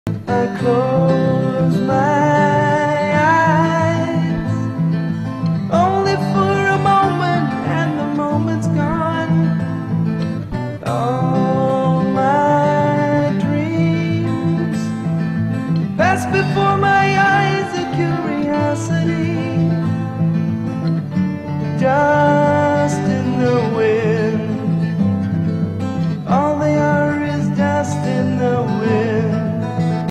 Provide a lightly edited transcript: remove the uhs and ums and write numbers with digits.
I close my eyes only for a moment, and the moment's gone. All my dreams pass before my eyes, a curiosity.